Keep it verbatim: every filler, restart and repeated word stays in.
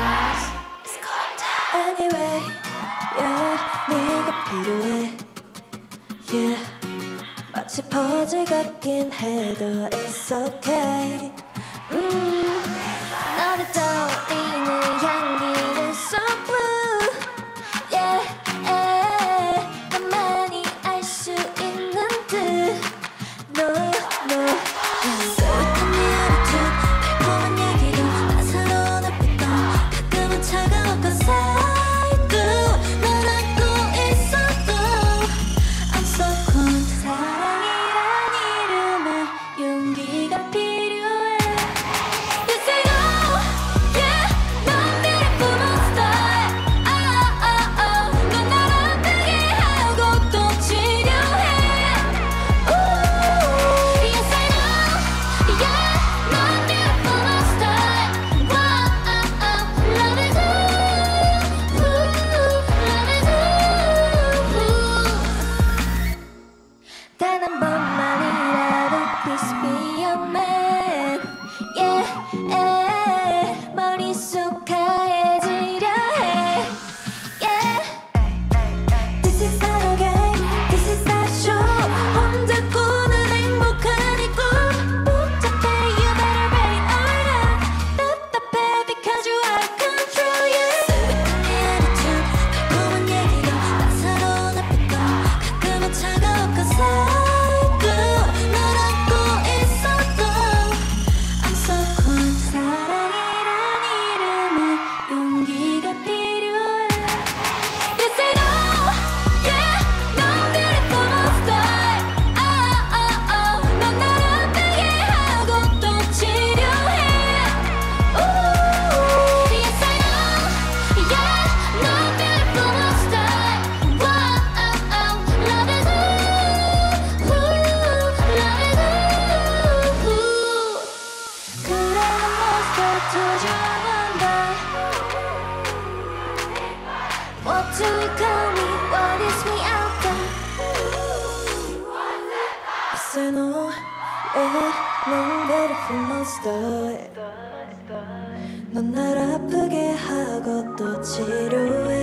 Anyway, yeah, 네가 필요해. Yeah, 마치 퍼즐 같긴 해도 it's okay. 음, 너를 떠올리는 향기는 so blue. Yeah, yeah, 나만이 알 수 있는 듯. No, no, yeah. 소박한 네 attitude, 달콤한 얘기도 따사로운 앞빛도 가끔은 차가웠고 살고 넌 안고 있어도 I'm so cold. 사랑이란 이름에 용기가 필요해. You say no, yeah, 넌 beautiful monster. Oh, oh, oh, 넌 날 아프게 하고 또 치료해. Ooh, you say no, yeah, 넌 beautiful monster. Whoa, oh, oh, love is ooh, love is ooh. 단 한 번만이라도 please be a man. Yeah, yeah, 머릿속 하얘지려 해. Yeah, this is not a game, this is not a show. 혼자 꾸는 행복한 이 꿈 복잡해, you better ready or not. 답답해 because you out of control. Yeah, 소박한 네 attitude, 달콤한 얘기도 따사로운 앞빛도 가끔은 차가웠고 살고 널 안고 있어도 I'm so cold. 사랑이란 이름에 용기가 필요해. You say no, yeah, 넌 beautiful monster. Oh, oh, oh, 넌 날 아프게 하고 또 치료해. Ooh, you say no, yeah, 넌 beautiful monster. Whoa, oh, oh, love is ooh, love is ooh. 그래 넌 monster told you I wonder. What do you call me? What is me out there? You say no, yeah, 넌 beautiful monster. 넌 날 아프게 하고 또 치료해.